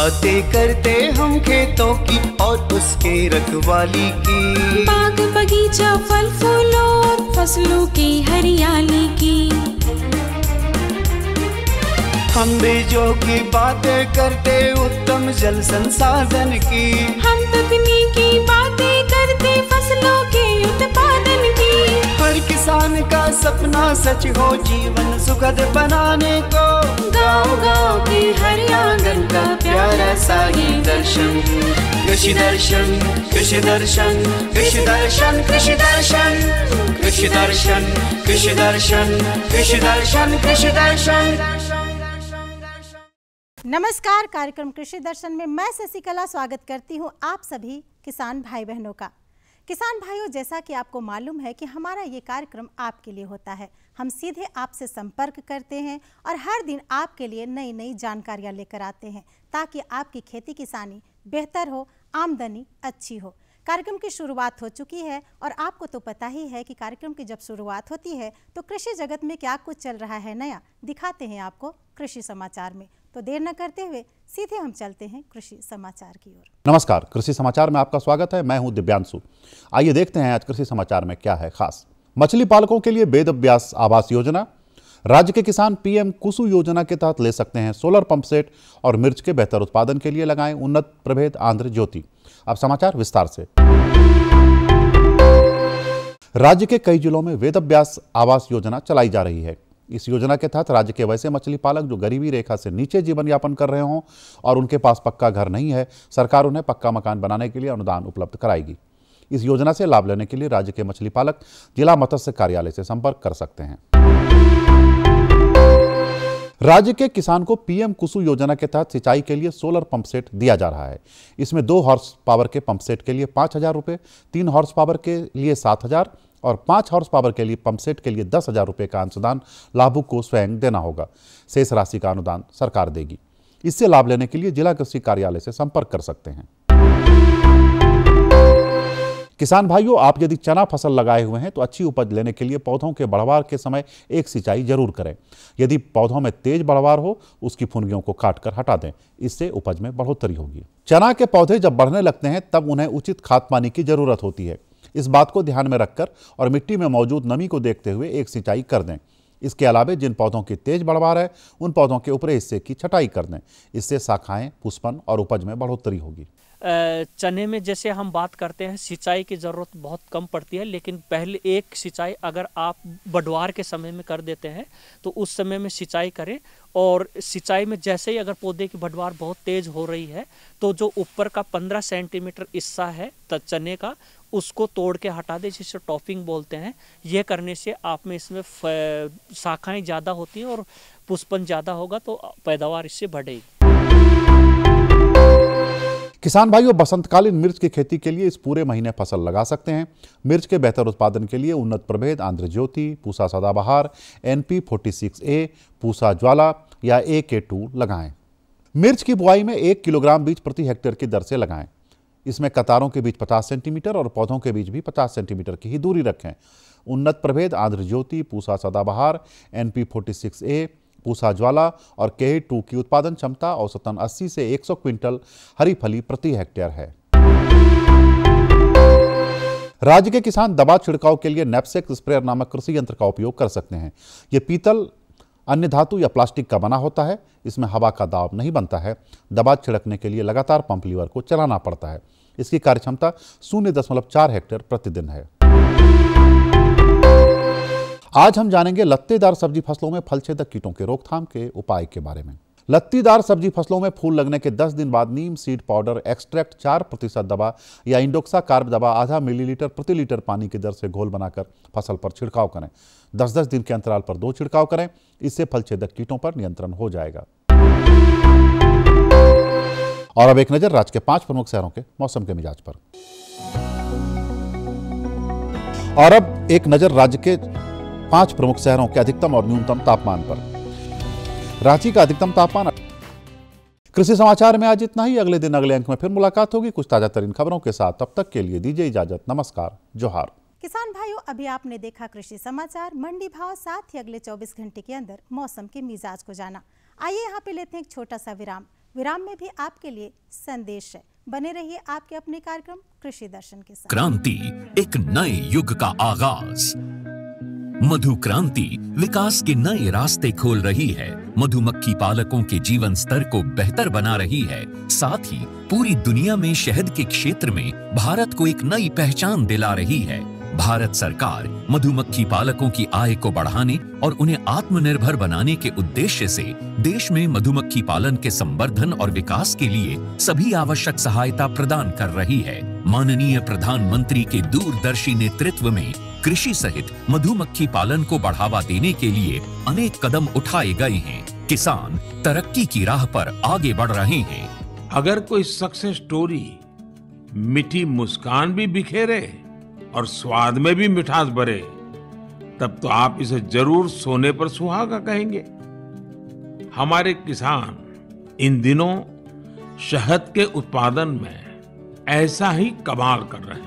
बातें करते हम खेतों की और उसके रखवाली की, बाग बगीचा फल फूलों और फसलों की हरियाली की। हम बीजों की बातें करते उत्तम जल संसाधन की, हम तकनीकी बातें करते फसलों के उत्पादन की। हर किसान का सपना सच हो जीवन सुखद बनाने को, गाँव-गाँव के हर आंगन का प्यारा सा ये दर्शन। कृषि दर्शन, कृषि दर्शन, कृषि दर्शन, कृषि दर्शन, कृषि दर्शन, कृषि दर्शन, कृषि दर्शन, कृषि दर्शन। नमस्कार, कार्यक्रम कृषि दर्शन में मैं शशिकला स्वागत करती हूं आप सभी किसान भाई बहनों का। किसान भाइयों, जैसा कि आपको मालूम है कि हमारा ये कार्यक्रम आपके लिए होता है। हम सीधे आपसे संपर्क करते हैं और हर दिन आपके लिए नई नई जानकारियां लेकर आते हैं ताकि आपकी खेती किसानी बेहतर हो, आमदनी अच्छी हो। कार्यक्रम की शुरुआत हो चुकी है और आपको तो पता ही है कि कार्यक्रम की जब शुरुआत होती है तो कृषि जगत में क्या कुछ चल रहा है नया दिखाते हैं आपको कृषि समाचार में। तो देर न करते हुए सीधे हम चलते हैं कृषि समाचार की ओर। नमस्कार, कृषि समाचार में आपका स्वागत है। मैं हूं दिव्यांशु। आइए देखते हैं आज कृषि समाचार में क्या है खास। मछली पालकों के लिए वेद व्यास आवास योजना। राज्य के किसान पीएम कुसु योजना के तहत ले सकते हैं सोलर पंप सेट और मिर्च के बेहतर उत्पादन के लिए लगाएं उन्नत प्रभेद आंध्र ज्योति। अब समाचार विस्तार से। राज्य के कई जिलों में वेद व्यास आवास योजना चलाई जा रही है। इस योजना के तहत राज्य के वैसे मछली पालक जो गरीबी रेखा से नीचे जीवन यापन कर रहे हों और उनके पास पक्का घर नहीं है, सरकार उन्हें पक्का मकान बनाने के लिए अनुदान उपलब्ध कराएगी। इस योजना से लाभ लेने के लिए राज्य के मछली पालक जिला मत्स्य कार्यालय से संपर्क कर सकते हैं। राज्य के किसान को पीएम कुसु योजना के तहत सिंचाई के लिए सोलर पंप सेट दिया जा रहा है। इसमें 2 हॉर्स पावर के पंप सेट के लिए 5,000 रुपये, 3 हॉर्स पावर के लिए 7,000 और 5 हॉर्स पावर के लिए पंप सेट के लिए 10,000 रुपये का अनुदान लाभुक को स्वयं देना होगा। शेष राशि का अनुदान सरकार देगी। इससे लाभ लेने के लिए जिला कृषि कार्यालय से संपर्क कर सकते हैं। किसान भाइयों, आप यदि चना फसल लगाए हुए हैं तो अच्छी उपज लेने के लिए पौधों के बढ़वार के समय एक सिंचाई जरूर करें। यदि पौधों में तेज बढ़वार हो, उसकी फुनगियों को काटकर हटा दें। इससे उपज में बढ़ोतरी होगी। चना के पौधे जब बढ़ने लगते हैं तब उन्हें उचित खाद पानी की जरूरत होती है। इस बात को ध्यान में रखकर और मिट्टी में मौजूद नमी को देखते हुए एक सिंचाई कर दें। इसके अलावा जिन पौधों की तेज बढ़वार है उन पौधों के ऊपरी हिस्से की छटाई कर दें। इससे शाखाएं, पुष्पन और उपज में बढ़ोतरी होगी। चने में जैसे हम बात करते हैं सिंचाई की ज़रूरत बहुत कम पड़ती है, लेकिन पहले एक सिंचाई अगर आप बढ़वार के समय में कर देते हैं तो उस समय में सिंचाई करें। और सिंचाई में जैसे ही अगर पौधे की बढ़वार बहुत तेज़ हो रही है तो जो ऊपर का 15 सेंटीमीटर हिस्सा है चने का, उसको तोड़ के हटा दें, जिसे टॉपिंग बोलते हैं। ये करने से आप में इसमें शाखाएँ ज़्यादा होती हैं और पुष्पन ज़्यादा होगा तो पैदावार इससे बढ़ेगी। किसान भाइयों, बसंतकालीन मिर्च की खेती के लिए इस पूरे महीने फसल लगा सकते हैं। मिर्च के बेहतर उत्पादन के लिए उन्नत प्रभेद आंध्र ज्योति, पूसा सदाबहार, NP 46A, पूसा ज्वाला या AK2 लगाएं। मिर्च की बुआई में 1 किलोग्राम बीज प्रति हेक्टेयर की दर से लगाएं। इसमें कतारों के बीच 50 सेंटीमीटर और पौधों के बीच भी 50 सेंटीमीटर की ही दूरी रखें। उन्नत प्रभेद आंध्र ज्योति, पूसा सदाबहार, NP 46A, पूसा ज्वाला और KA2 की उत्पादन क्षमता औसतन 80 से 100 क्विंटल हरी फली प्रति हेक्टेयर है। राज्य के किसान दवा छिड़काव के लिए नैपसेक स्प्रेयर नामक कृषि यंत्र का उपयोग कर सकते हैं। ये पीतल, अन्य धातु या प्लास्टिक का बना होता है। इसमें हवा का दाब नहीं बनता है। दवा छिड़कने के लिए लगातार पंप लीवर को चलाना पड़ता है। इसकी कार्यक्षमता 0.4 हेक्टेयर प्रतिदिन है। आज हम जानेंगे लत्तेदार सब्जी फसलों में फलछेदक कीटों के रोकथाम के उपाय के बारे में। लत्तीदार सब्जी फसलों में फूल लगने के 10 दिन बाद नीम सीड पाउडर एक्सट्रैक्ट 4% दवा या इंडोक्सा कार्ब दवा आधा मिलीलीटर प्रति लीटर पानी की दर से घोल बनाकर फसल पर छिड़काव करें। 10-10 दिन के अंतराल पर 2 छिड़काव करें। इससे फलछेदक कीटों पर नियंत्रण हो जाएगा। और अब एक नजर राज्य के 5 प्रमुख शहरों के मौसम के मिजाज पर। और अब एक नजर राज्य के 5 प्रमुख शहरों के अधिकतम और न्यूनतम तापमान पर। रांची का अधिकतम तापमान। कृषि समाचार में आज इतना ही। अगले दिन अगले अंक में फिर मुलाकात होगी कुछ ताजा तरीन खबरों के साथ। तब तक के लिए दीजिए इजाजत। नमस्कार, जोहार। किसान भाइयों, अभी आपने देखा कृषि समाचार, मंडी भाव, साथ ही अगले 24 घंटे के अंदर मौसम के मिजाज को जाना। आइए यहाँ पे लेते हैं एक छोटा सा विराम। विराम में भी आपके लिए संदेश है। बने रहिए आपके अपने कार्यक्रम कृषि दर्शन के साथ। क्रांति, एक नए युग का आगाज। मधु क्रांति विकास के नए रास्ते खोल रही है, मधुमक्खी पालकों के जीवन स्तर को बेहतर बना रही है, साथ ही पूरी दुनिया में शहद के क्षेत्र में भारत को एक नई पहचान दिला रही है। भारत सरकार मधुमक्खी पालकों की आय को बढ़ाने और उन्हें आत्मनिर्भर बनाने के उद्देश्य से देश में मधुमक्खी पालन के संवर्धन और विकास के लिए सभी आवश्यक सहायता प्रदान कर रही है। माननीय प्रधानमंत्री के दूरदर्शी नेतृत्व में कृषि सहित मधुमक्खी पालन को बढ़ावा देने के लिए अनेक कदम उठाए गए हैं। किसान तरक्की की राह पर आगे बढ़ रहे हैं। अगर कोई सक्सेस स्टोरी मीठी मुस्कान भी बिखेरे और स्वाद में भी मिठास भरे, तब तो आप इसे जरूर सोने पर सुहागा कहेंगे। हमारे किसान इन दिनों शहद के उत्पादन में ऐसा ही कमाल कर रहे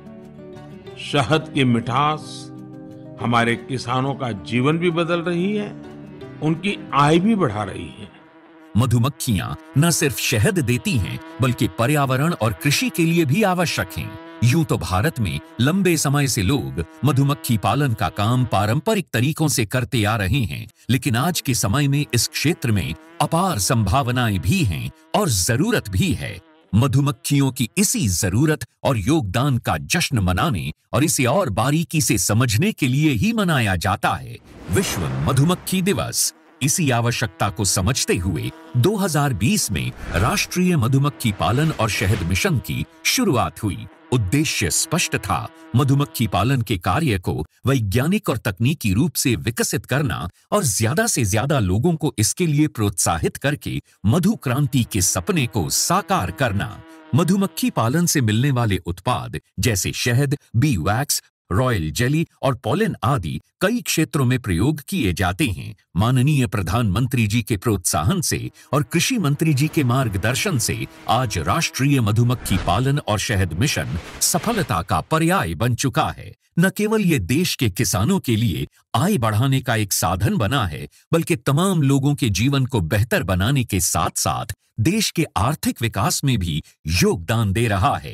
हैं। शहद की मिठास हमारे किसानों का जीवन भी बदल रही है, उनकी आय भी बढ़ा रही है। मधुमक्खियां न सिर्फ शहद देती हैं, बल्कि पर्यावरण और कृषि के लिए भी आवश्यक हैं। यूं तो भारत में लंबे समय से लोग मधुमक्खी पालन का काम पारंपरिक तरीकों से करते आ रहे हैं, लेकिन आज के समय में इस क्षेत्र में अपार संभावनाएं भी हैं और जरूरत भी है। मधुमक्खियों की इसी जरूरत और योगदान का जश्न मनाने और इसे और बारीकी से समझने के लिए ही मनाया जाता है विश्व मधुमक्खी दिवस। इसी आवश्यकता को समझते हुए 2020 में राष्ट्रीय मधुमक्खी पालन और शहद मिशन की शुरुआत हुई। उद्देश्य स्पष्ट था, मधुमक्खी पालन के कार्य को वैज्ञानिक और तकनीकी रूप से विकसित करना और ज्यादा से ज्यादा लोगों को इसके लिए प्रोत्साहित करके मधु क्रांति के सपने को साकार करना। मधुमक्खी पालन से मिलने वाले उत्पाद जैसे शहद, बी वैक्स, रॉयल जेली और पॉलन आदि कई क्षेत्रों में प्रयोग किए जाते हैं। माननीय प्रधानमंत्री जी के प्रोत्साहन से और कृषि मंत्री जी के मार्गदर्शन से आज राष्ट्रीय मधुमक्खी पालन और शहद मिशन सफलता का पर्याय बन चुका है। न केवल ये देश के किसानों के लिए आय बढ़ाने का एक साधन बना है, बल्कि तमाम लोगों के जीवन को बेहतर बनाने के साथ साथ देश के आर्थिक विकास में भी योगदान दे रहा है।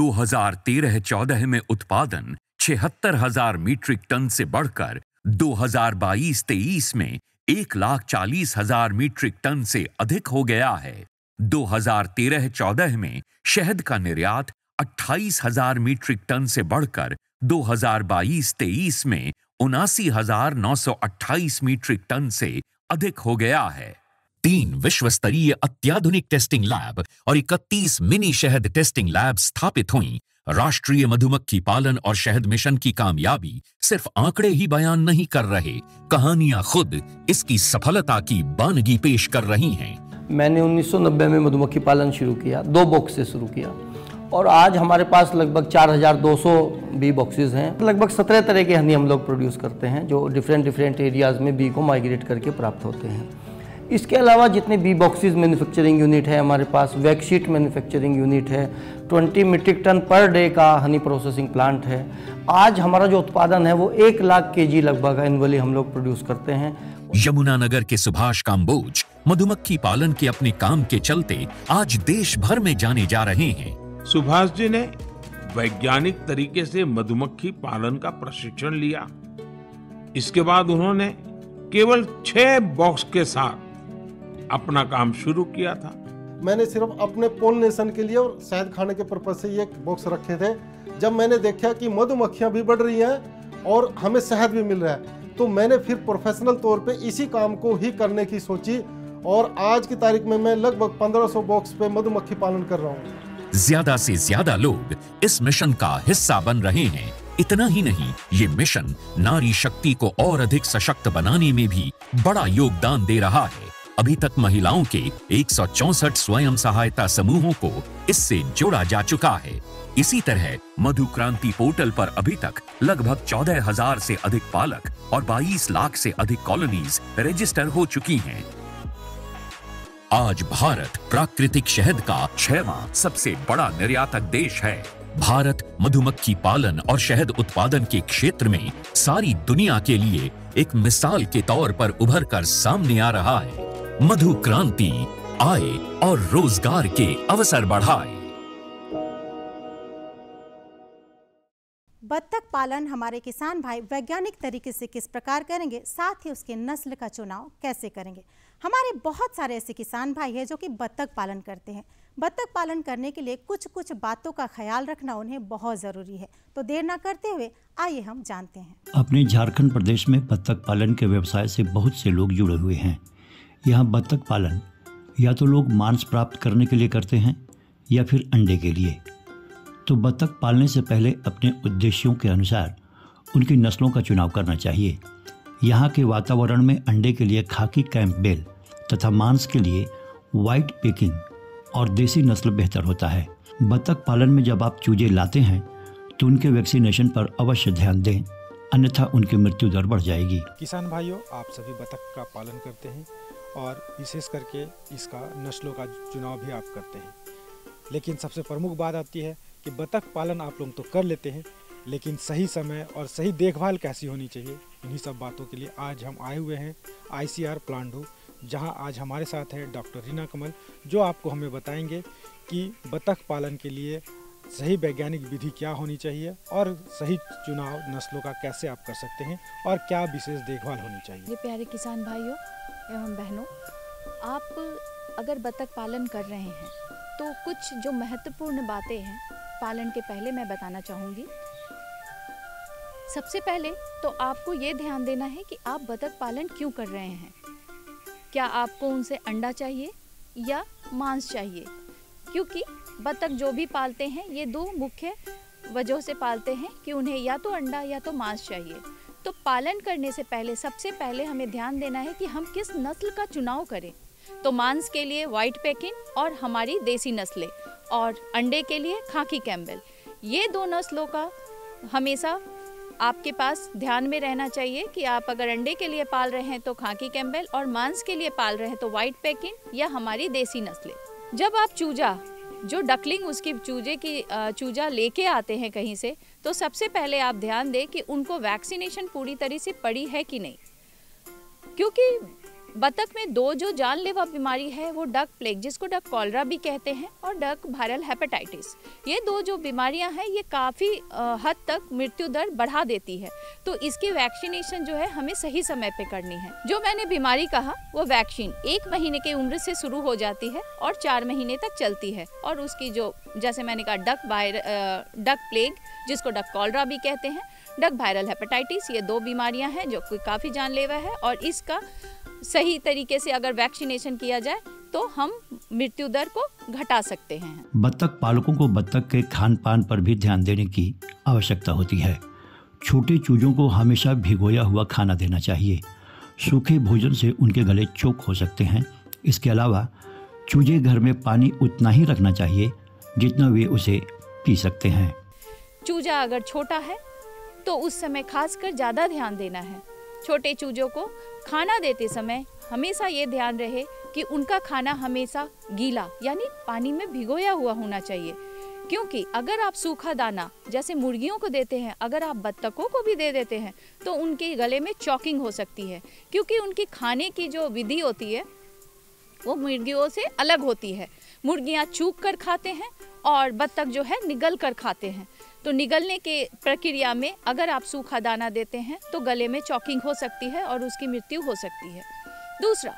2013-14 में उत्पादन 76,000 मीट्रिक टन से बढ़कर 2022-23 में 1,40,000 मीट्रिक टन से अधिक हो गया है। 2013-14 में शहद का निर्यात 28,000 मीट्रिक टन से बढ़कर 2022-23 में 79,928 मीट्रिक टन से अधिक हो गया है। 3 विश्व स्तरीय अत्याधुनिक टेस्टिंग लैब और 31 मिनी शहद टेस्टिंग लैब स्थापित हुई। राष्ट्रीय मधुमक्खी पालन और शहद मिशन की कामयाबी सिर्फ आंकड़े ही बयान नहीं कर रहे, कहानियां खुद इसकी सफलता की बानगी पेश कर रही हैं। मैंने 1990 में मधुमक्खी पालन शुरू किया, 2 बॉक्स से शुरू किया और आज हमारे पास लगभग 4,200 बी बॉक्सेस हैं। लगभग 17 तरह के हनी हम लोग प्रोड्यूस करते हैं, जो डिफरेंट एरियाज़ में बी को माइग्रेट करके प्राप्त होते हैं। इसके अलावा जितने बी बॉक्सेस मैन्युफैक्चरिंग यूनिट है हमारे पास, वैक्सीट मैन्युफैक्चरिंग यूनिट है, 20 मीट्रिक टन पर डे का हनी प्रोसेसिंग प्लांट है। आज हमारा जो उत्पादन है वो 1 लाख केजी लगभग एनुअली हम लोग प्रोड्यूस करते हैं। यमुनानगर के सुभाष काम्बोज मधुमक्खी पालन के अपने काम के चलते आज देश भर में जाने जा रहे हैं। सुभाष जी ने वैज्ञानिक तरीके से मधुमक्खी पालन का प्रशिक्षण लिया। इसके बाद उन्होंने केवल 6 बॉक्स के साथ अपना काम शुरू किया था। मैंने सिर्फ अपने पोलिनेशन के लिए और शहद खाने के पर्पज से ये बॉक्स रखे थे। जब मैंने देखा कि मधुमक्खियां भी बढ़ रही हैं और हमें शहद भी मिल रहा है, तो मैंने फिर प्रोफेशनल तौर पे इसी काम को ही करने की सोची और आज की तारीख में मैं लगभग 1500 बॉक्स पे मधुमक्खी पालन कर रहा हूँ। ज्यादा से ज्यादा लोग इस मिशन का हिस्सा बन रहे हैं। इतना ही नहीं, ये मिशन नारी शक्ति को और अधिक सशक्त बनाने में भी बड़ा योगदान दे रहा है। अभी तक महिलाओं के 164 स्वयं सहायता समूहों को इससे जोड़ा जा चुका है। इसी तरह मधु क्रांति पोर्टल पर अभी तक लगभग 14,000 से अधिक पालक और 22 लाख से अधिक कॉलोनीज रजिस्टर हो चुकी हैं। आज भारत प्राकृतिक शहद का 6वां सबसे बड़ा निर्यातक देश है। भारत मधुमक्खी पालन और शहद उत्पादन के क्षेत्र में सारी दुनिया के लिए एक मिसाल के तौर पर उभर कर सामने आ रहा है। मधु क्रांति आय और रोजगार के अवसर बढ़ाए। बत्तख पालन हमारे किसान भाई वैज्ञानिक तरीके से किस प्रकार करेंगे, साथ ही उसके नस्ल का चुनाव कैसे करेंगे। हमारे बहुत सारे ऐसे किसान भाई हैं जो कि बत्तख पालन करते हैं। बत्तख पालन करने के लिए कुछ कुछ बातों का ख्याल रखना उन्हें बहुत ज़रूरी है। तो देर ना करते हुए आइए हम जानते हैं। अपने झारखंड प्रदेश में बत्तख पालन के व्यवसाय से बहुत से लोग जुड़े हुए हैं। यहाँ बत्तख पालन या तो लोग मांस प्राप्त करने के लिए करते हैं या फिर अंडे के लिए। तो बत्तख पालने से पहले अपने उद्देश्यों के अनुसार उनकी नस्लों का चुनाव करना चाहिए। यहाँ के वातावरण में अंडे के लिए खाकी कैंपबेल तथा मांस के लिए व्हाइट पेकिंग और देसी नस्ल बेहतर होता है। बत्तख पालन में जब आप चूजे लाते हैं तो उनके वैक्सीनेशन पर अवश्य ध्यान दें, अन्यथा उनकी मृत्यु दर बढ़ जाएगी। किसान भाइयों, आप सभी बत्तख का पालन करते हैं और विशेष करके इसका नस्लों का चुनाव भी आप करते हैं। लेकिन सबसे प्रमुख बात आती है कि बत्तख पालन आप लोग तो कर लेते हैं, लेकिन सही समय और सही देखभाल कैसी होनी चाहिए, इन्हीं सब बातों के लिए आज हम आए हुए हैं ICR प्लांडू, जहां आज हमारे साथ है डॉक्टर रीना कमल, जो आपको हमें बताएंगे कि बत्तख पालन के लिए सही वैज्ञानिक विधि क्या होनी चाहिए और सही चुनाव नस्लों का कैसे आप कर सकते हैं और क्या विशेष देखभाल होनी चाहिए। ये प्यारे किसान भाइयों एवं बहनों, आप अगर बत्तख पालन कर रहे हैं तो कुछ जो महत्वपूर्ण बातें हैं पालन के पहले मैं बताना चाहूँगी। सबसे पहले तो आपको ये ध्यान देना है कि आप बत्तख पालन क्यों कर रहे हैं। क्या आपको उनसे अंडा चाहिए या मांस चाहिए? क्योंकि बत्तख जो भी पालते हैं ये दो मुख्य वजहों से पालते हैं कि उन्हें या तो अंडा या तो मांस चाहिए। तो पालन करने से पहले सबसे पहले हमें ध्यान देना है कि हम किस नस्ल का चुनाव करें। तो मांस के लिए व्हाइट पेकिंग और हमारी देसी नस्लें, और अंडे के लिए खाकी कैम्बेल। ये दो नस्लों का हमेशा आपके पास ध्यान में रहना चाहिए कि आप अगर अंडे के लिए पाल रहे हैं तो खाकी कैम्बेल और मांस के लिए पाल रहे हैं तो व्हाइट पेकिंग या हमारी देसी नस्लें। जब आप चूजा जो डकलिंग उसकी चूजा लेके आते हैं कहीं से, तो सबसे पहले आप ध्यान दें कि उनको वैक्सीनेशन पूरी तरह से पड़ी है कि नहीं। क्योंकि बत्तख में दो जो जानलेवा बीमारी है वो डक प्लेग, जिसको डक कॉलरा भी कहते हैं, और डक वायरल हेपेटाइटिस। ये दो जो बीमारियां हैं ये काफ़ी हद तक मृत्यु दर बढ़ा देती है। तो इसकी वैक्सीनेशन जो है हमें सही समय पे करनी है। जो मैंने बीमारी कहा वो वैक्सीन 1 महीने की उम्र से शुरू हो जाती है और 4 महीने तक चलती है। और उसकी जो जैसे मैंने कहा डक प्लेग, जिसको डक कॉलरा भी कहते हैं, डक वायरल हेपेटाइटिस, ये दो बीमारियां हैं जो काफ़ी जानलेवा है। और इसका सही तरीके से अगर वैक्सीनेशन किया जाए तो हम मृत्यु दर को घटा सकते हैं। बत्तख पालकों को बत्तख के खान पान पर भी ध्यान देने की आवश्यकता होती है। छोटे चूजों को हमेशा भिगोया हुआ खाना देना चाहिए। सूखे भोजन से उनके गले चोक हो सकते हैं। इसके अलावा चूजे घर में पानी उतना ही रखना चाहिए जितना वे उसे पी सकते हैं। चूजा अगर छोटा है तो उस समय खासकर ज़्यादा ध्यान देना है। छोटे चूजों को खाना देते समय हमेशा ये ध्यान रहे कि उनका खाना हमेशा गीला यानी पानी में भिगोया हुआ होना चाहिए। क्योंकि अगर आप सूखा दाना जैसे मुर्गियों को देते हैं, अगर आप बत्तखों को भी दे देते हैं तो उनके गले में चॉकिंग हो सकती है। क्योंकि उनकी खाने की जो विधि होती है वो मुर्गियों से अलग होती है। मुर्गियाँ चूक कर खाते हैं और बत्तख जो है निगल कर खाते हैं। तो निगलने के प्रक्रिया में अगर आप सूखा दाना देते हैं तो गले में चॉकिंग हो सकती है और उसकी मृत्यु हो सकती है। दूसरा,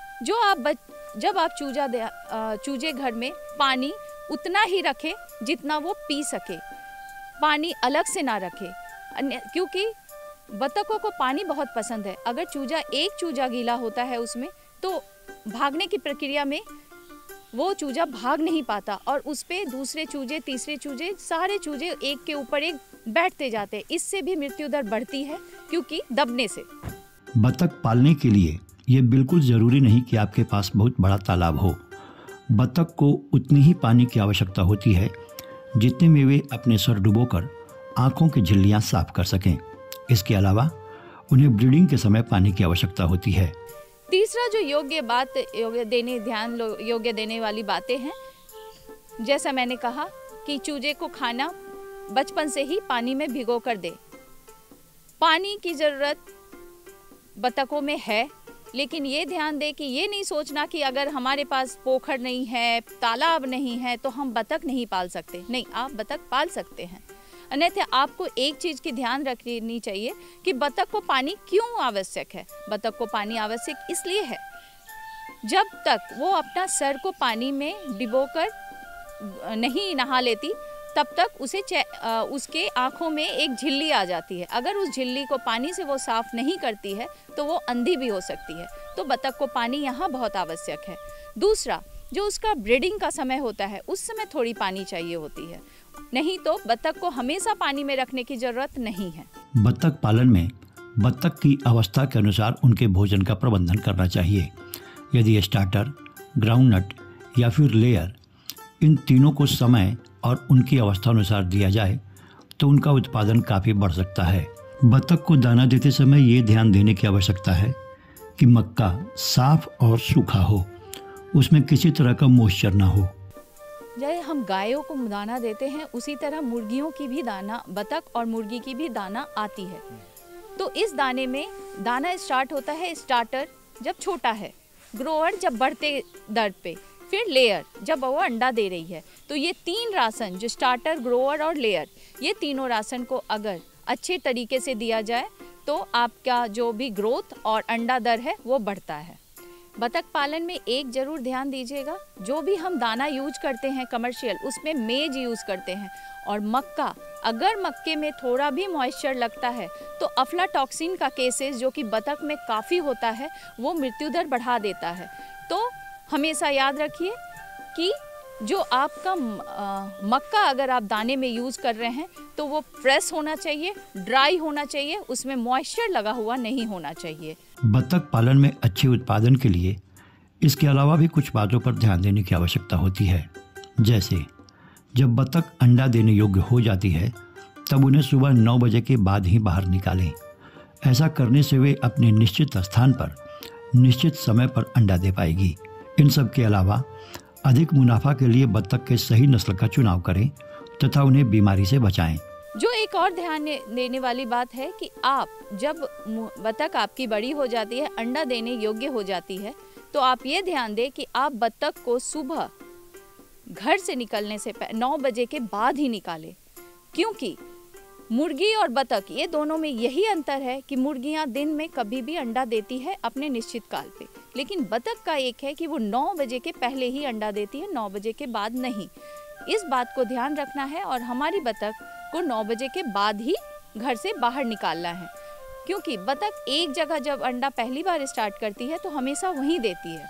जब आप चूजे घर में पानी उतना ही रखें जितना वो पी सके, पानी अलग से ना रखें, क्योंकि बत्तखों को पानी बहुत पसंद है। अगर एक चूजा गीला होता है उसमें तो भागने की प्रक्रिया में वो चूजा भाग नहीं पाता और उस पे दूसरे चूजे, तीसरे चूजे, सारे चूजे एक के ऊपर एक बैठते जाते हैं। इससे भी मृत्यु दर बढ़ती है क्योंकि दबने से। बत्तख पालने के लिए ये बिल्कुल ज़रूरी नहीं कि आपके पास बहुत बड़ा तालाब हो। बत्तख को उतनी ही पानी की आवश्यकता होती है जितने में वे अपने सर डुबोकर आँखों की झिल्लियाँ साफ कर सकें। इसके अलावा उन्हें ब्रीडिंग के समय पानी की आवश्यकता होती है। तीसरा जो योग्य देने वाली बातें हैं, जैसा मैंने कहा कि चूजे को खाना बचपन से ही पानी में भिगो कर दे। पानी की ज़रूरत बत्तखों में है, लेकिन ये ध्यान दें कि ये नहीं सोचना कि अगर हमारे पास पोखर नहीं है, तालाब नहीं है तो हम बतख नहीं पाल सकते। नहीं, आप बतख पाल सकते हैं। अन्यथा आपको एक चीज़ की ध्यान रखनी चाहिए कि बतख को पानी क्यों आवश्यक है। बतख को पानी आवश्यक इसलिए है, जब तक वो अपना सर को पानी में डिबोकर नहीं नहा लेती तब तक उसके आँखों में एक झिल्ली आ जाती है। अगर उस झिल्ली को पानी से वो साफ नहीं करती है तो वो अंधी भी हो सकती है। तो बतख को पानी यहाँ बहुत आवश्यक है। दूसरा, जो उसका ब्रीडिंग का समय होता है उस समय थोड़ी पानी चाहिए होती है, नहीं तो बतख को हमेशा पानी में रखने की जरूरत नहीं है। बतख पालन में बतख की अवस्था के अनुसार उनके भोजन का प्रबंधन करना चाहिए। यदि स्टार्टर, ग्राउंडनट या फिर लेयर, इन तीनों को समय और उनकी अवस्था अनुसार दिया जाए तो उनका उत्पादन काफ़ी बढ़ सकता है। बतख को दाना देते समय ये ध्यान देने की आवश्यकता है कि मक्का साफ और सूखा हो, उसमें किसी तरह का मॉइस्चर ना हो। जैसे हम गायों को दाना देते हैं उसी तरह मुर्गियों की भी दाना, बतख और मुर्गी की भी दाना आती है। तो इस दाने में दाना स्टार्ट होता है स्टार्टर जब छोटा है, ग्रोअर जब बढ़ते दर पे, फिर लेयर जब वो अंडा दे रही है। तो ये तीन राशन जो स्टार्टर, ग्रोअर और लेयर, ये तीनों राशन को अगर अच्छे तरीके से दिया जाए तो आपका जो भी ग्रोथ और अंडा दर है वो बढ़ता है। बतख पालन में एक जरूर ध्यान दीजिएगा, जो भी हम दाना यूज करते हैं कमर्शियल, उसमें मेज यूज करते हैं। और मक्का, अगर मक्के में थोड़ा भी मॉइस्चर लगता है तो अफ्लाटॉक्सिन का केसेस जो कि बतख में काफ़ी होता है वो मृत्यु दर बढ़ा देता है। तो हमेशा याद रखिए कि जो आपका मक्का अगर आप दाने में यूज़ कर रहे हैं तो वो फ्रेश होना चाहिए, ड्राई होना चाहिए, उसमें मॉइस्चर लगा हुआ नहीं होना चाहिए। बतख पालन में अच्छे उत्पादन के लिए इसके अलावा भी कुछ बातों पर ध्यान देने की आवश्यकता होती है। जैसे जब बतख अंडा देने योग्य हो जाती है तब उन्हें सुबह 9 बजे के बाद ही बाहर निकालें। ऐसा करने से वे अपने निश्चित स्थान पर निश्चित समय पर अंडा दे पाएगी। इन सब के अलावा अधिक मुनाफा के लिए बतख के सही नस्ल का चुनाव करें तथा उन्हें बीमारी से बचाएं। जो एक और ध्यान देने वाली बात है कि आप जब बतख आपकी बड़ी हो जाती है, अंडा देने योग्य हो जाती है, तो आप ये ध्यान दें कि आप बतख को सुबह घर से निकलने से 9 बजे के बाद ही निकालें। क्योंकि मुर्गी और बतख ये दोनों में यही अंतर है कि मुर्गियां दिन में कभी भी अंडा देती है अपने निश्चित काल पे, लेकिन बतख का एक है कि वो 9 बजे के पहले ही अंडा देती है, 9 बजे के बाद नहीं। इस बात को ध्यान रखना है और हमारी बतख को 9 बजे के बाद ही घर से बाहर निकालना है। क्योंकि बतख एक जगह जब अंडा पहली बार स्टार्ट करती है तो हमेशा वहीं देती है।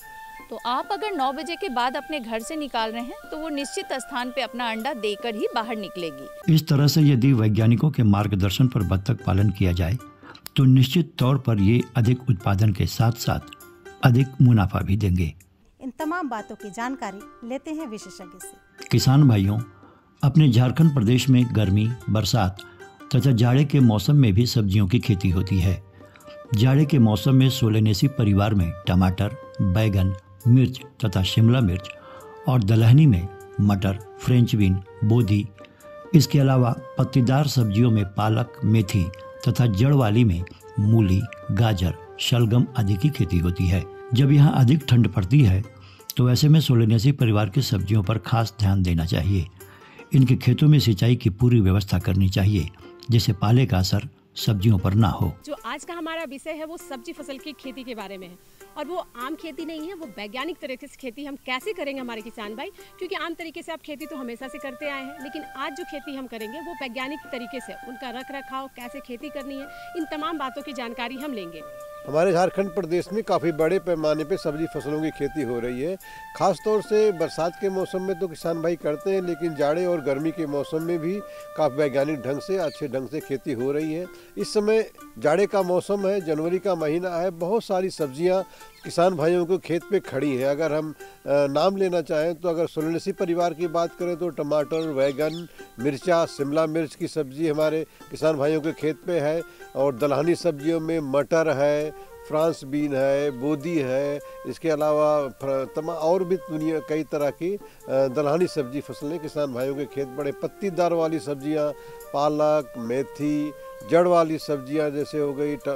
तो आप अगर 9 बजे के बाद अपने घर से निकाल रहे हैं तो वो निश्चित स्थान पे अपना अंडा देकर ही बाहर निकलेगी। इस तरह से यदि वैज्ञानिकों के मार्गदर्शन पर बतख पालन किया जाए तो निश्चित तौर पर ये अधिक उत्पादन के साथ साथ अधिक मुनाफा भी देंगे। इन तमाम बातों की जानकारी लेते हैं विशेषज्ञ से। किसान भाइयों, अपने झारखंड प्रदेश में गर्मी, बरसात तथा जाड़े के मौसम में भी सब्जियों की खेती होती है। जाड़े के मौसम में सोलेनेसी परिवार में टमाटर, बैगन, मिर्च तथा शिमला मिर्च और दलहनी में मटर, फ्रेंच बीन, बोधी, इसके अलावा पत्तीदार सब्जियों में पालक, मेथी तथा जड़ वाली में मूली, गाजर, शलगम आदि की खेती होती है। जब यहाँ अधिक ठंड पड़ती है तो ऐसे में सोलेनेसी परिवार की सब्जियों पर खास ध्यान देना चाहिए। इनके खेतों में सिंचाई की पूरी व्यवस्था करनी चाहिए जिससे पाले का असर सब्जियों पर ना हो। जो आज का हमारा विषय है वो सब्जी फसल की खेती के बारे में है, और वो आम खेती नहीं है, वो वैज्ञानिक तरीके से खेती हम कैसे करेंगे हमारे किसान भाई। क्योंकि आम तरीके से आप खेती तो हमेशा से करते आए हैं, लेकिन आज जो खेती हम करेंगे वो वैज्ञानिक तरीके से, उनका रख रखाव, कैसे खेती करनी है, इन तमाम बातों की जानकारी हम लेंगे। हमारे झारखंड प्रदेश में काफ़ी बड़े पैमाने पे सब्जी फसलों की खेती हो रही है। ख़ास तौर से बरसात के मौसम में तो किसान भाई करते हैं, लेकिन जाड़े और गर्मी के मौसम में भी काफ़ी वैज्ञानिक ढंग से, अच्छे ढंग से खेती हो रही है। इस समय जाड़े का मौसम है, जनवरी का महीना है, बहुत सारी सब्जियां किसान भाइयों को खेत पे खड़ी हैं। अगर हम नाम लेना चाहें तो अगर सोलेनेसी परिवार की बात करें तो टमाटर, बैगन, मिर्चा, शिमला मिर्च की सब्जी हमारे किसान भाइयों के खेत पे है। और दलहनी सब्जियों में मटर है, फ्रांस बीन है, बोधी है, इसके अलावा तमाम और भी दुनिया कई तरह की दलहनी सब्जी फसलें किसान भाइयों के खेत बड़े। पत्तीदार वाली सब्जियां, पालक, मेथी, जड़ वाली सब्जियां जैसे हो गई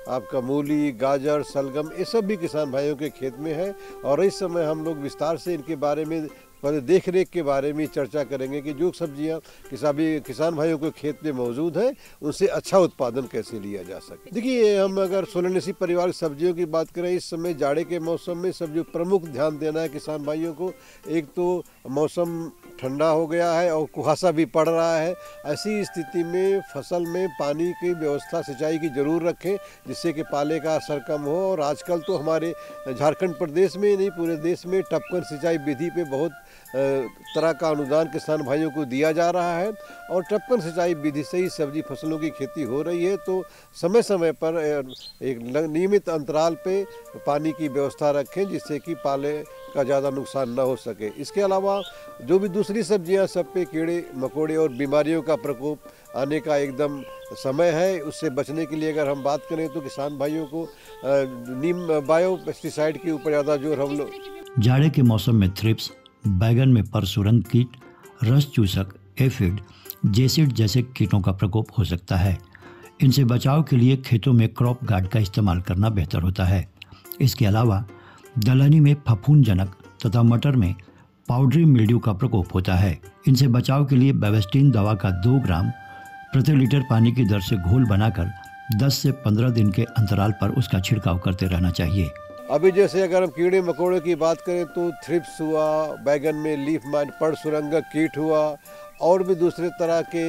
आपका मूली, गाजर, सलगम, ये सब भी किसान भाइयों के खेत में है। और इस समय हम लोग विस्तार से इनके बारे में पहले देख रेख के बारे में चर्चा करेंगे कि जो सब्जियां किसान भाइयों के खेत में मौजूद हैं उनसे अच्छा उत्पादन कैसे लिया जा सके। देखिए, हम अगर सोलेनेसी परिवार की सब्जियों की बात करें, इस समय जाड़े के मौसम में सब जो प्रमुख ध्यान देना है किसान भाइयों को, एक तो मौसम ठंडा हो गया है और कुहासा भी पड़ रहा है। ऐसी स्थिति में फसल में पानी की व्यवस्था, सिंचाई की जरूर रखें जिससे कि पाले का असर कम हो। और आजकल तो हमारे झारखंड प्रदेश में नहीं, पूरे देश में टपकन सिंचाई विधि पे बहुत तरह का अनुदान किसान भाइयों को दिया जा रहा है और टपकन सिंचाई विधि से ही सब्जी फसलों की खेती हो रही है। तो समय समय पर एक नियमित अंतराल पे पानी की व्यवस्था रखें जिससे कि पाले का ज़्यादा नुकसान न हो सके। इसके अलावा जो भी दूसरी सब्जियां, सब पे कीड़े मकोड़े और बीमारियों का प्रकोप आने का एकदम समय है। उससे बचने के लिए अगर हम बात करें तो किसान भाइयों को नीम बायो पेस्टिसाइड के ऊपर ज़्यादा जोर हम लोग। जाड़े के मौसम में थ्रिप्स, बैगन में परसुरंग कीट, रस चूसक, एफिड, जेसिड जैसे कीटों का प्रकोप हो सकता है। इनसे बचाव के लिए खेतों में क्रॉप गार्ड का इस्तेमाल करना बेहतर होता है। इसके अलावा दलहनी में फफूंदजनक तथा मटर में पाउडरी मिल्ड्यू का प्रकोप होता है। इनसे बचाव के लिए बेवेस्टिन दवा का 2 ग्राम प्रति लीटर पानी की दर से घोल बनाकर 10 से 15 दिन के अंतराल पर उसका छिड़काव करते रहना चाहिए। अभी जैसे अगर हम कीड़े मकोड़े की बात करें तो थ्रिप्स हुआ, बैगन में लीफ माइट परसुरंगक कीट हुआ और भी दूसरे तरह के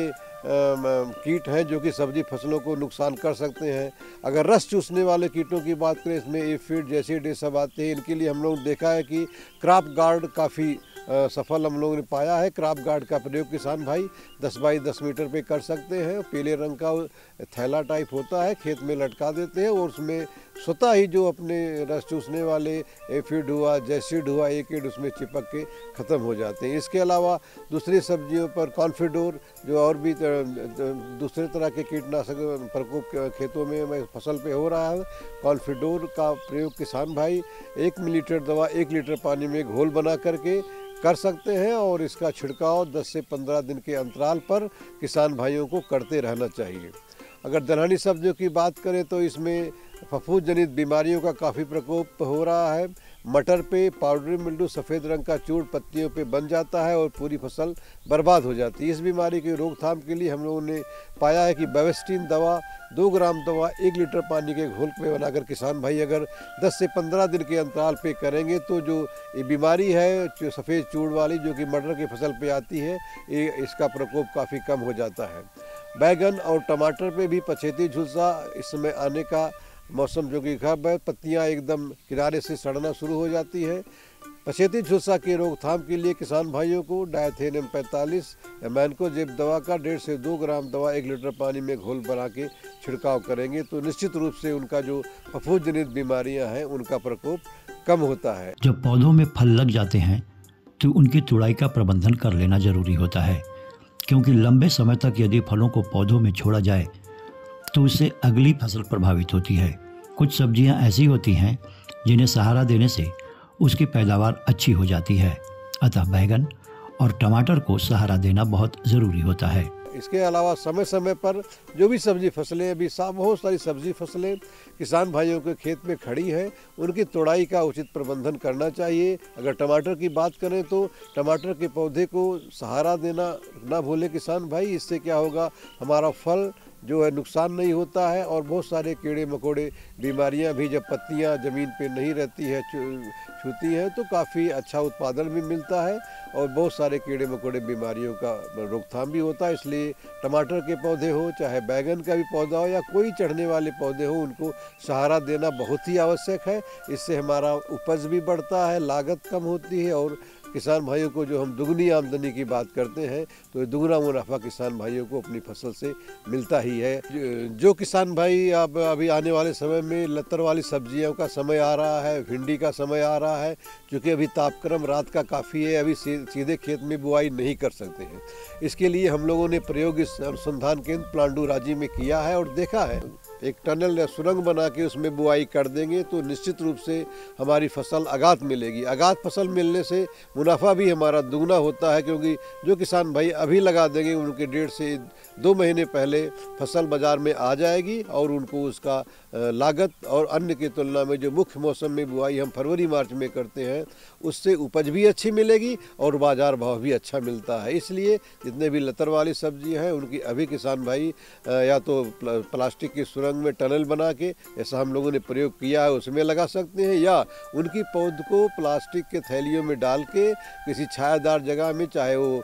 कीट हैं जो कि सब्जी फसलों को नुकसान कर सकते हैं। अगर रस चूसने वाले कीटों की बात करें, इसमें एफिड, जेसिड, ये सब आते हैं। इनके लिए हम लोग देखा है कि क्रॉप गार्ड काफ़ी सफल हम लोगों ने पाया है। क्रॉप गार्ड का प्रयोग किसान भाई 10 बाई 10 मीटर पे कर सकते हैं। पीले रंग का थैला टाइप होता है, खेत में लटका देते हैं और उसमें स्वतः ही जो अपने रस चूसने वाले एफिड हुआ, जेसिड हुआ, एकिड उसमें चिपक के ख़त्म हो जाते हैं। इसके अलावा दूसरी सब्जियों पर कॉन्फिडोर जो और भी दूसरे तरह के कीटनाशक प्रकोप खेतों में फसल पे हो रहा है, कॉन्फिडोर का प्रयोग किसान भाई 1 मिलीलीटर दवा 1 लीटर पानी में घोल बना करके कर सकते हैं और इसका छिड़काव 10 से 15 दिन के अंतराल पर किसान भाइयों को करते रहना चाहिए। अगर दलहनी सब्जियों की बात करें तो इसमें फफूंद जनित बीमारियों का काफ़ी प्रकोप हो रहा है। मटर पे पाउडरी मिल्ड्यू सफ़ेद रंग का चूड़ पत्तियों पे बन जाता है और पूरी फसल बर्बाद हो जाती है। इस बीमारी की रोकथाम के लिए हम लोगों ने पाया है कि बेवेस्टिन दवा 2 ग्राम दवा 1 लीटर पानी के घोल में बनाकर किसान भाई अगर 10 से 15 दिन के अंतराल पे करेंगे तो जो ये बीमारी है जो सफ़ेद चूड़ वाली जो कि मटर की फसल पे आती है, ये इसका प्रकोप काफ़ी कम हो जाता है। बैगन और टमाटर पे भी पछेती झुलसा इस समय आने का मौसम जो कि खराब है, पत्तियां एकदम किनारे से सड़ना शुरू हो जाती है। पछेती झुलसा की रोकथाम के लिए किसान भाइयों को डायथेनियम 45 या मैनकोजेब दवा का 1.5 से 2 ग्राम दवा 1 लीटर पानी में घोल बना के छिड़काव करेंगे तो निश्चित रूप से उनका जो फफूंद जनित बीमारियां हैं उनका प्रकोप कम होता है। जब पौधों में फल लग जाते हैं तो उनकी तुड़ाई का प्रबंधन कर लेना जरूरी होता है, क्योंकि लंबे समय तक यदि फलों को पौधों में छोड़ा जाए तो उससे अगली फसल प्रभावित होती है। कुछ सब्जियां ऐसी होती हैं जिन्हें सहारा देने से उसकी पैदावार अच्छी हो जाती है, अतः बैगन और टमाटर को सहारा देना बहुत ज़रूरी होता है। इसके अलावा समय समय पर जो भी सब्जी फसलें, अभी बहुत सारी सब्जी फसलें किसान भाइयों के खेत में खड़ी हैं, उनकी तोड़ाई का उचित प्रबंधन करना चाहिए। अगर टमाटर की बात करें तो टमाटर के पौधे को सहारा देना ना भूलें किसान भाई। इससे क्या होगा, हमारा फल जो है नुकसान नहीं होता है और बहुत सारे कीड़े मकोड़े बीमारियां भी जब पत्तियां ज़मीन पे नहीं रहती है छूती हैं तो काफ़ी अच्छा उत्पादन भी मिलता है और बहुत सारे कीड़े मकोड़े बीमारियों का रोकथाम भी होता है। इसलिए टमाटर के पौधे हो, चाहे बैगन का भी पौधा हो या कोई चढ़ने वाले पौधे हो, उनको सहारा देना बहुत ही आवश्यक है। इससे हमारा उपज भी बढ़ता है, लागत कम होती है और किसान भाइयों को जो हम दुगनी आमदनी की बात करते हैं तो दुगना मुनाफा किसान भाइयों को अपनी फसल से मिलता ही है। जो किसान भाई अब अभी आने वाले समय में लतर वाली सब्जियों का समय आ रहा है, भिंडी का समय आ रहा है, क्योंकि अभी तापक्रम रात का काफ़ी है, अभी सीधे खेत में बुआई नहीं कर सकते हैं। इसके लिए हम लोगों ने प्रयोग इस अनुसंधान केंद्र प्लांडू राजी में किया है और देखा है एक टनल या सुरंग बना के उसमें बुआई कर देंगे तो निश्चित रूप से हमारी फसल आगात मिलेगी। आगात फसल मिलने से मुनाफा भी हमारा दुगना होता है, क्योंकि जो किसान भाई अभी लगा देंगे उनके 1.5 से 2 महीने पहले फसल बाज़ार में आ जाएगी और उनको उसका लागत और अन्य की तुलना में जो मुख्य मौसम में बुआई हम फरवरी मार्च में करते हैं उससे उपज भी अच्छी मिलेगी और बाजार भाव भी अच्छा मिलता है। इसलिए जितने भी लतर वाली सब्जियां हैं उनकी अभी किसान भाई या तो प्लास्टिक की सुरंग में टनल बना के, ऐसा हम लोगों ने प्रयोग किया है, उसमें लगा सकते हैं, या उनकी पौध को प्लास्टिक के थैलियों में डाल के किसी छायादार जगह में, चाहे वो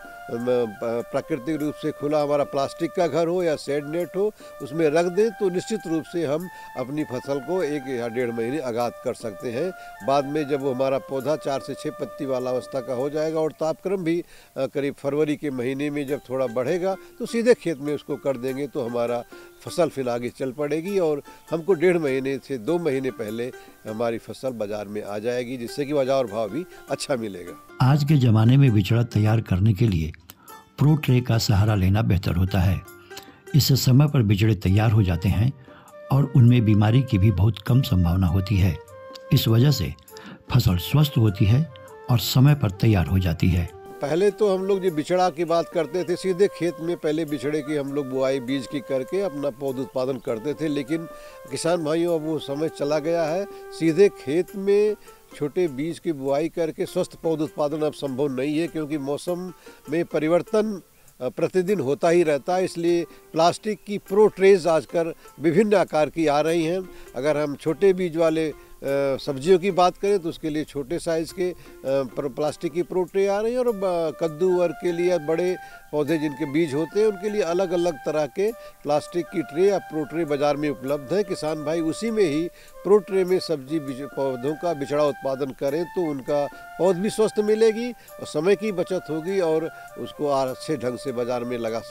प्राकृतिक रूप से खुला हमारा प्लास्टिक का घर हो या शेड नेट हो, उसमें रख दें तो निश्चित रूप से हम अपनी फसल को 1 या 1.5 महीने आगात कर सकते हैं। बाद में जब वो हमारा पौधा 4 से 6 पत्ती वाला अवस्था का हो जाएगा और तापक्रम भी करीब फरवरी के महीने में जब थोड़ा बढ़ेगा तो सीधे खेत में उसको कर देंगे तो हमारा फसल फिर आगे चल पड़ेगी और हमको 1.5 महीने से 2 महीने पहले हमारी फसल बाजार में आ जाएगी, जिससे कि बाजार भाव भी अच्छा मिलेगा। आज के ज़माने में बिचड़ा तैयार करने के लिए प्रो ट्रे का सहारा लेना बेहतर होता है। इससे समय पर बिचड़े तैयार हो जाते हैं और उनमें बीमारी की भी बहुत कम संभावना होती है। इस वजह से फसल स्वस्थ होती है और समय पर तैयार हो जाती है। पहले तो हम लोग जो बिचड़ा की बात करते थे, सीधे खेत में पहले बिचड़े की हम लोग बुआई बीज की करके अपना पौध उत्पादन करते थे, लेकिन किसान भाइयों अब वो समय चला गया है। सीधे खेत में छोटे बीज की बुआई करके स्वस्थ पौध उत्पादन अब संभव नहीं है, क्योंकि मौसम में परिवर्तन प्रतिदिन होता ही रहता है। इसलिए प्लास्टिक की प्रो ट्रेज आजकल विभिन्न आकार की आ रही हैं। अगर हम छोटे बीज वाले सब्जियों की बात करें तो उसके लिए छोटे साइज़ के प्लास्टिक की प्रो ट्रे आ रही हैं, और कद्दू वर्ग के लिए बड़े पौधे जिनके बीज होते हैं उनके लिए अलग अलग तरह के प्लास्टिक की ट्रे या प्रो ट्रे बाज़ार में उपलब्ध है। किसान भाई उसी में ही प्रो ट्रे में सब्जी पौधों का बिचड़ा उत्पादन करें तो उनका पौध भी स्वस्थ मिलेगी और समय की बचत होगी और उसको अच्छे ढंग से बाज़ार में लगा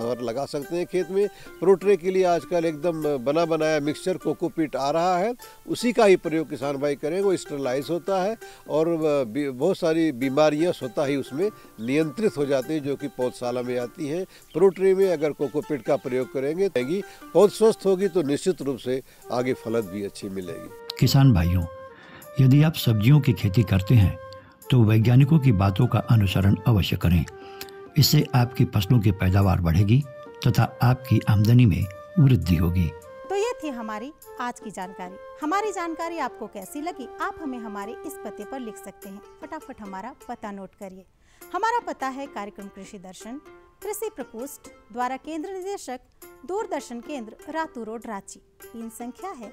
सकते हैं खेत में। प्रो ट्रे के लिए आजकल एकदम बना बनाया मिक्सचर कोकोपीट आ रहा है, उसी का ही प्रयोग किसान भाई करें। वो स्टरलाइज होता है और बहुत सारी बीमारियां स्वतः ही उसमें नियंत्रित हो जाती हैं जो कि पौधशाला में आती हैं। प्रो ट्रे में अगर कोकोपीट का प्रयोग करेंगे पौध स्वस्थ होगी तो निश्चित रूप से आगे फलत भी अच्छी मिलेगी। किसान भाइयों, यदि आप सब्जियों की खेती करते हैं तो वैज्ञानिकों की बातों का अनुसरण अवश्य करें। इससे आपकी फसलों की पैदावार बढ़ेगी तथा आपकी आमदनी में वृद्धि होगी। तो ये थी हमारी आज की जानकारी। हमारी जानकारी आपको कैसी लगी, आप हमें हमारे इस पते पर लिख सकते हैं। फटाफट हमारा पता नोट करिए। हमारा पता है कार्यक्रम कृषि दर्शन, कृषि प्रकोष्ठ द्वारा केंद्र निदेशक, दूरदर्शन केंद्र, रातू रोड, रांची। 3 संख्या है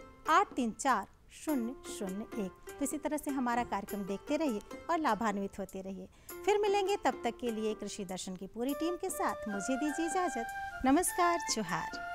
834001। तो इसी तरह से हमारा कार्यक्रम देखते रहिए और लाभान्वित होते रहिए। फिर मिलेंगे, तब तक के लिए कृषि दर्शन की पूरी टीम के साथ मुझे दीजिए इजाजत। नमस्कार, जोहार।